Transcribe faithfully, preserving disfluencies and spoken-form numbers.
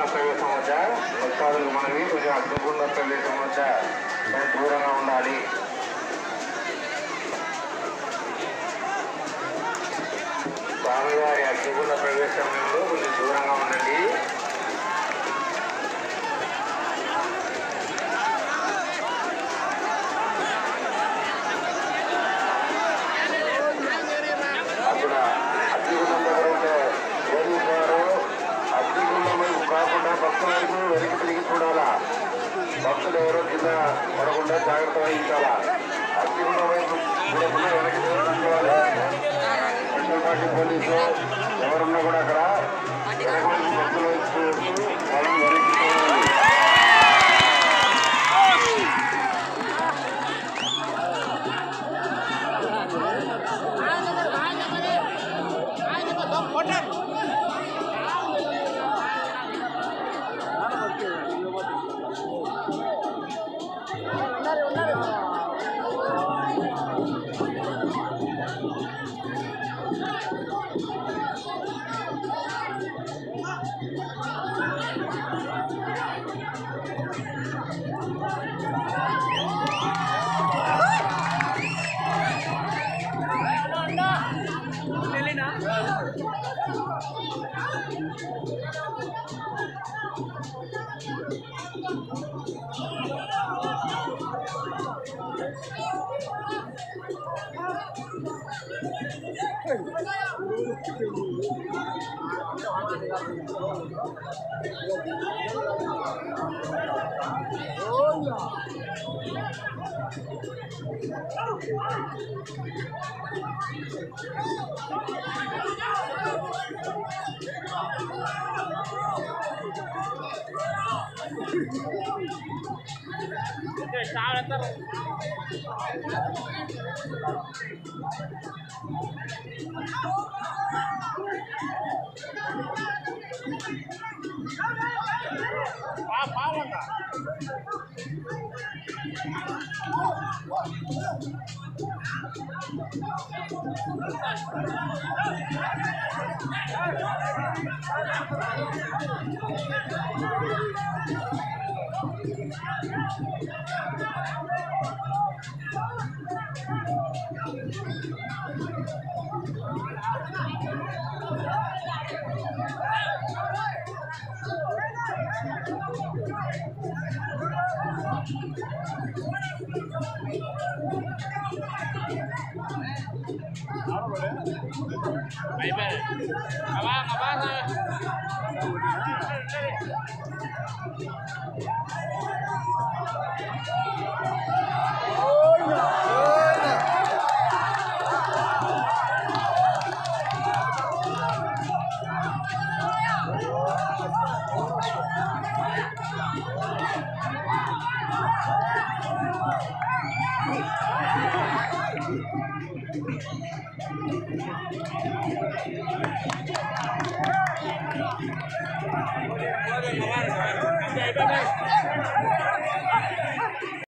అగ్నిగుండ ప్రవేశం వద్ద భక్తాదులకు మనవి కొంచెం అగ్నిగుండ ప్రవేశం వద్ద దూరంగా ఉండాలి. స్వామివారి అగ్నిగుండ ప్రవేశంలో కొంచెం దూరంగా ఉండండి. అక్కడ అగ్నిగుండం దగ్గర ఉంటే పోలీసువారు అగ్నిగుండం వైపు కాకుండా భక్తుల వైపు వెనక్కి తిరిగి చూడాలా. భక్తులు ఎవరో కింద పడకుండా జాగ్రత్త వహించాలా. అగ్నిగుండం వైపు చూడకుండా వెనక్కి తిరిగి చూసుకోవాలి. స్పెషల్ పార్టీ పోలీసు ఎవరున్నా కూడా అక్కడ వెనక వైపు భక్తుల వైపు చూస్తూ వాళ్ళని వెనక్కి చూడాలి. Abang, abang.